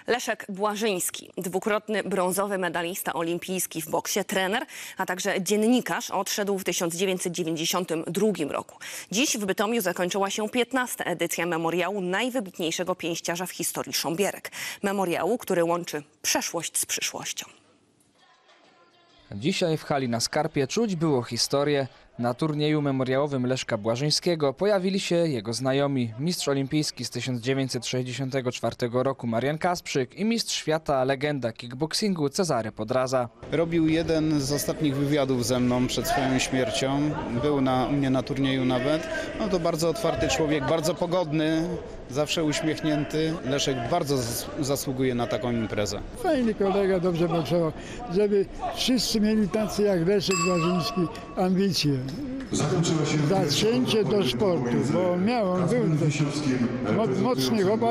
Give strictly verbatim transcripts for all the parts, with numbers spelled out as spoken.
Leszek Błażyński, dwukrotny brązowy medalista olimpijski w boksie, trener, a także dziennikarz, odszedł w tysiąc dziewięćset dziewięćdziesiątym drugim roku. Dziś w Bytomiu zakończyła się piętnasta edycja memoriału najwybitniejszego pięściarza w historii Sząbierek. Memoriału, który łączy przeszłość z przyszłością. Dzisiaj w hali na Skarpie czuć było historię. Na turnieju memoriałowym Leszka Błażyńskiego pojawili się jego znajomi. Mistrz olimpijski z tysiąc dziewięćset sześćdziesiątego czwartego roku Marian Kasprzyk i mistrz świata, legenda kickboxingu Cezary Podraza. Robił jeden z ostatnich wywiadów ze mną przed swoją śmiercią. Był na, u mnie na turnieju nawet. No to bardzo otwarty człowiek, bardzo pogodny, zawsze uśmiechnięty. Leszek bardzo zasługuje na taką imprezę. Fajny kolega, dobrze boksował. Żeby wszyscy mieli tacy jak Leszek Błażyński ambicje. Zacięcie do sportu, bo miał, on był mo- mocny chłopak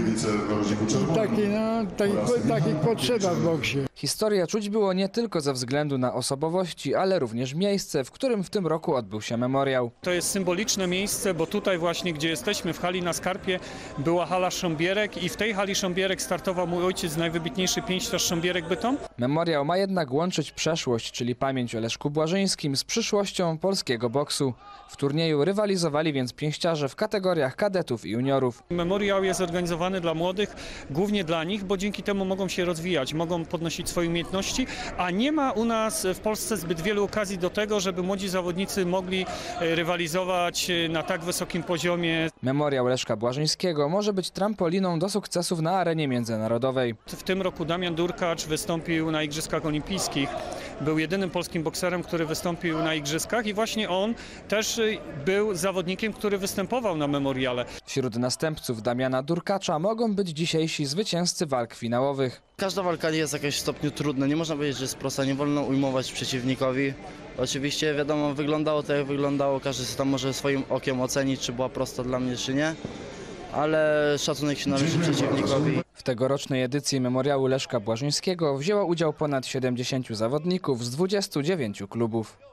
i taki, no, taki, taki potrzeba w boksie. Historia czuć było nie tylko ze względu na osobowości, ale również miejsce, w którym w tym roku odbył się memoriał. To jest symboliczne miejsce, bo tutaj właśnie, gdzie jesteśmy, w hali na Skarpie, była hala Sząbierek i w tej hali Sząbierek startował mój ojciec, najwybitniejszy pięściarz Sząbierek Bytom. Memoriał ma jednak łączyć przeszłość, czyli pamięć o Leszku Błażyńskim, z przyszłością polskiego boksu. W turnieju rywalizowali więc pięściarze w kategoriach kadetów i juniorów. Memoriał jest organizowany dla młodych, głównie dla nich, bo dzięki temu mogą się rozwijać, mogą podnosić swoje umiejętności, a nie ma u nas w Polsce zbyt wielu okazji do tego, żeby młodzi zawodnicy mogli rywalizować na tak wysokim poziomie. Memoriał Leszka Błażyńskiego może być trampoliną do sukcesów na arenie międzynarodowej. W tym roku Damian Durkacz wystąpił na Igrzyskach Olimpijskich. Był jedynym polskim bokserem, który wystąpił na Igrzyskach i właśnie on też był zawodnikiem, który występował na memoriale. Wśród następców Damiana Durkacza mogą być dzisiejsi zwycięzcy walk finałowych. Każda walka jest w jakimś stopniu trudna, nie można powiedzieć, że jest prosta, nie wolno ujmować przeciwnikowi. Oczywiście wiadomo, wyglądało to jak wyglądało, każdy sobie tam może swoim okiem ocenić, czy była prosta dla mnie, czy nie. Ale szacunek się należy przeciwnikowi. W tegorocznej edycji memoriału Leszka Błażyńskiego wzięło udział ponad siedemdziesięciu zawodników z dwudziestu dziewięciu klubów.